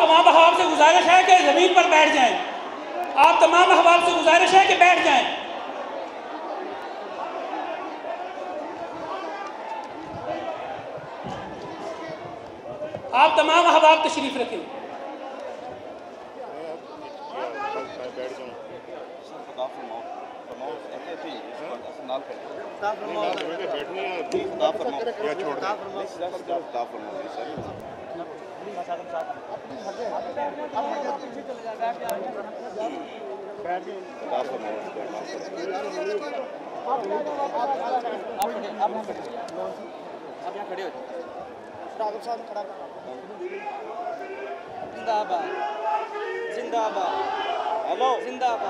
तमाम अहबाब से गुजारिश है कि ज़मीन पर बैठ जाएं। आप तमाम अहबाब से गुजारिश है कि बैठ जाएं। आप तमाम अहबाब तशरीफ रखें। जिंदाबाद जिंदाबाद हेलो जिंदाबाद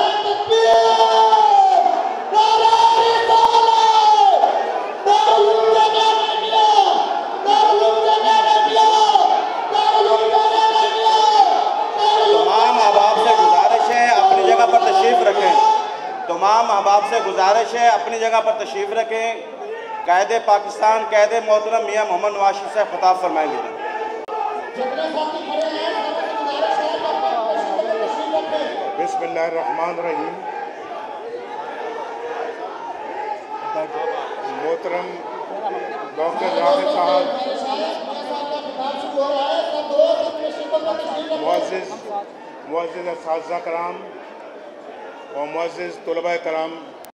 तमाम अहबाब से गुजारिश है अपनी जगह पर तशरीफ़ रखें। कायदे पाकिस्तान कायदे मोहतरम मियाँ मोहम्मद नवाज शरीफ साहब खिताब फरमाएंगे। बिस्मिल्लाहिर्रहमानिर्रहीम। मोहतरम डॉक्टर राशिद साहब, मुअज़्ज़िज़ असातिज़ा कराम और मुअज़्ज़िज़ तलबा कराम,